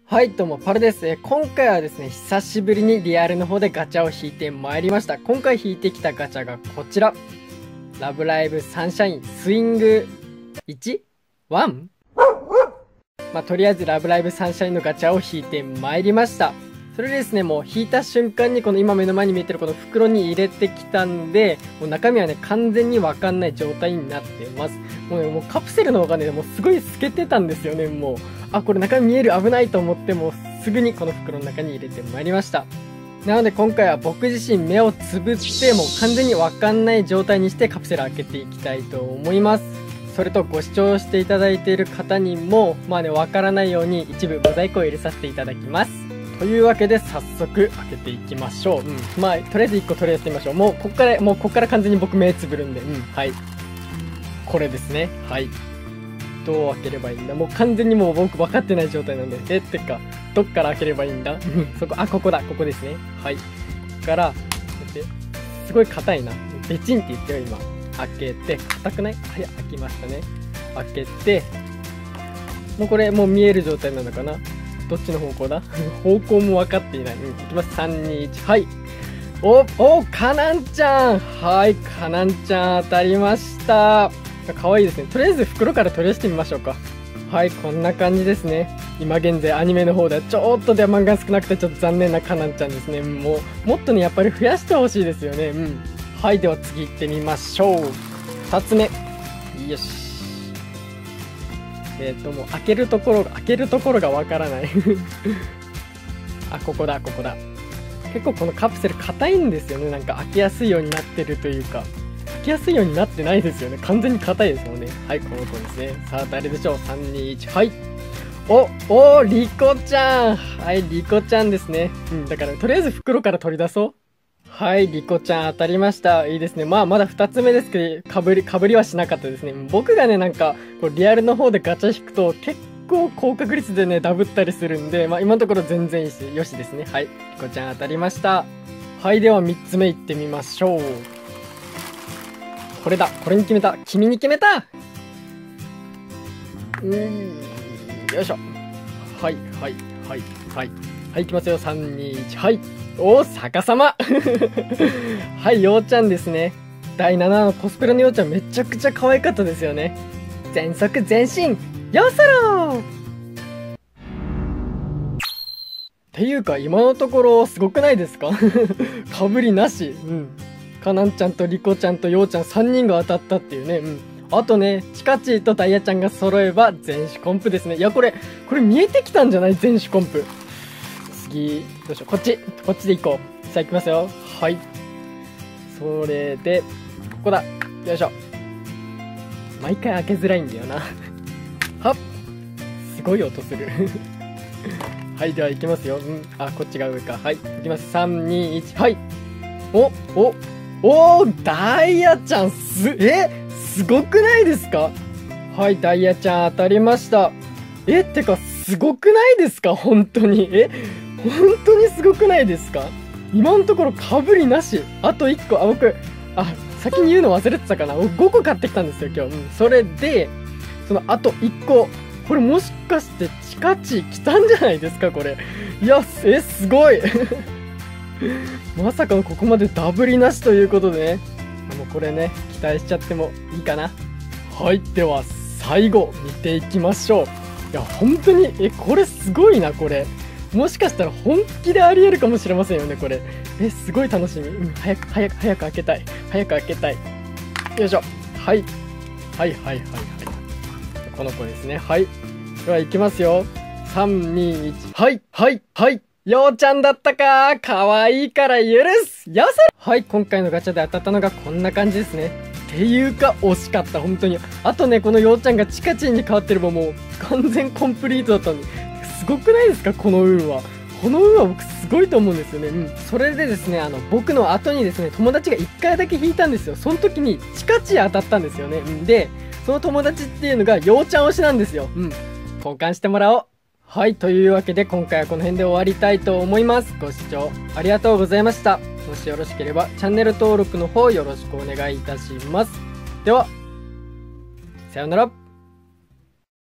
はい、どうも、パルです。今回はですね、久しぶりにリアルの方でガチャを引いてまいりました。今回引いてきたガチャがこちら。ラブライブサンシャインスイング 1?1? とりあえずラブライブサンシャインのガチャを引いてまいりました。それでですね、もう引いた瞬間にこの今目の前に見えてるこの袋に入れてきたんで、もう中身はね、完全にわかんない状態になってます。もうね、もうカプセルの方がね、もうすごい透けてたんですよね、もう。あ、これ中身見える、危ないと思って、もうすぐにこの袋の中に入れてまいりました。なので今回は僕自身目をつぶって、もう完全にわかんない状態にしてカプセル開けていきたいと思います。それとご視聴していただいている方にも、わからないように一部モザイクを入れさせていただきます。というわけで早速開けていきましょう。とりあえず1個取り出してみましょう。もうこっから完全に僕目つぶるんで、はい。これですね。はい。どう開ければいいんだ。もう完全にもう僕分かってない状態なんで。てか、どっから開ければいいんだここだ。ここですね。はい。こっから、すごい硬いな。ベチンって言ってよ、今。開けて、硬くない？はい、開きましたね。開けて、もうこれ、もう見える状態なのかな？どっちの方向だ方向も分かっていない。いきます。3、2、1。はい。カナンちゃん。はい、カナンちゃん当たりました。かわいいですね。とりあえず袋から取り出してみましょうか。はい、こんな感じですね。今現在アニメの方ではちょっと出番が少なくてちょっと残念なカナンちゃんですね。もっとね、やっぱり増やしてほしいですよね。はい、では次行ってみましょう。2つ目。よし。もう開けるところがわからない。あ、ここだ。結構このカプセル硬いんですよね。なんか開けやすいようになってるというか。開けやすいようになってないですよね。完全に硬いですもんね。はい、この子ですね。さあ、誰でしょう？ 3、2、1。はい。リコちゃん。はい、リコちゃんですね。だから、とりあえず袋から取り出そう。はい、リコちゃん当たりました。いいですね。まだ2つ目ですけど、かぶりはしなかったですね。僕がね、なんか、リアルの方でガチャ引くと、結構高確率でね、ダブったりするんで、今のところ全然いいし、よしですね。はい、リコちゃん当たりました。はい、では3つ目いってみましょう。これだ。これに決めた。君に決めた。よいしょ。はい。はい、いきますよ。3、2、1。はい。逆さまはい、ようちゃんですね。第7のコスプレのようちゃんめちゃくちゃ可愛かったですよね。全速前進よそろーっていうか、今のところすごくないですかかぶりなし。カナンちゃんとリコちゃんとヨウちゃん3人が当たったっていうね。あとね、チカチーとダイヤちゃんが揃えば全種コンプですね。いや、これ見えてきたんじゃない？全種コンプ。次、どうしよう。こっちで行こう。さあ行きますよ。はい。それで、ここだ。よいしょ。毎回開けづらいんだよな。はっ。すごい音する。はい、では行きますよ。こっちが上か。はい。行きます。3、2、1。はい。ダイヤちゃんすごくないですか？はい、ダイヤちゃん当たりました。てか、すごくないですか？本当に。本当にすごくないですか？今のところかぶりなし。あと1個。僕、先に言うの忘れてたかな。5個買ってきたんですよ、今日。それで、あと1個。これもしかしてチカチ来たんじゃないですか、これ。いや、すごい。まさかのここまでダブりなしということでね。もうこれね、期待しちゃってもいいかな。はい、では最後見ていきましょう。いや、本当に、これすごいな、これ。もしかしたら本気でありえるかもしれませんよね、これ。すごい楽しみ。早く開けたい。よいしょ。はい。この子ですね。はい。では行きますよ。3、2、1。はい。ようちゃんだったか。かわいいから許す。はい、今回のガチャで当たったのがこんな感じですね。っていうか、惜しかった、本当に。あとね、このようちゃんがチカチンに変わってればもう完全コンプリートだったんで。すごくないですか？この運は僕すごいと思うんですよね。それでですね、僕の後にですね、友達が1回だけ引いたんですよ。その時にチカチ当たったんですよね。で、その友達っていうのがようちゃん推しなんですよ。交換してもらおう。はい、というわけで今回はこの辺で終わりたいと思います。ご視聴ありがとうございました。もしよろしければチャンネル登録の方よろしくお願いいたします。では、さようなら。